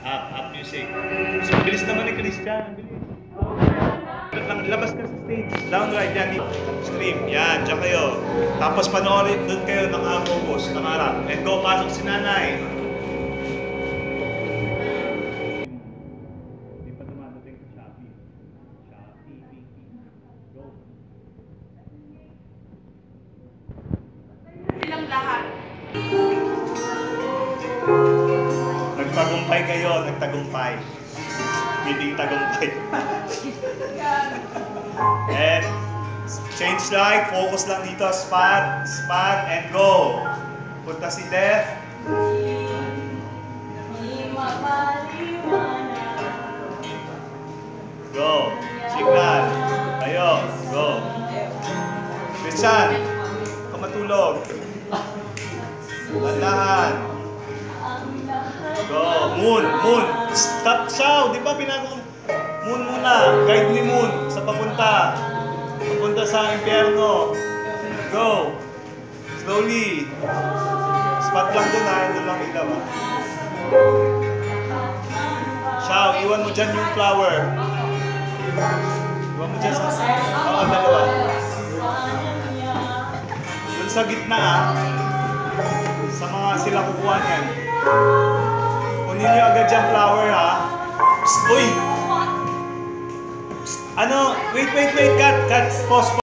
Up music. Bilis naman ni Christian. Bilis. Labas ka sa stage. Down right yan. Stream. Yan. Diyan kayo. Tapos panoorin doon kayo ng focus. Nakaharap. And go. Pasok si nanay. Hindi pa dumadating sa Shopee. Shopee. Go. Silang lahat. Nagtagumpay kayo. Nagtagumpay. Meeting tagumpay. And change light, focus lang dito, spot, and go. Punta si Def. Go. Signal. Tayo. Go. Christian, matulog. Landahan. Go. Moon. Stop siya. Di ba pinagawa? Moon muna. Guide ni Moon sa papunta. Papunta sa impyerno. Go. Slowly. Spot lang doon ha. Doon lang ilaw ha. Siya, iwan mo dyan yung flower. Iwan mo dyan sa... Oo, dalawa. Doon sa gitna ha. Sa mga sila kukuha niyan. Kunin nyo agad yung flower ha. Psst, uy! Ano? Wait, cut, pause.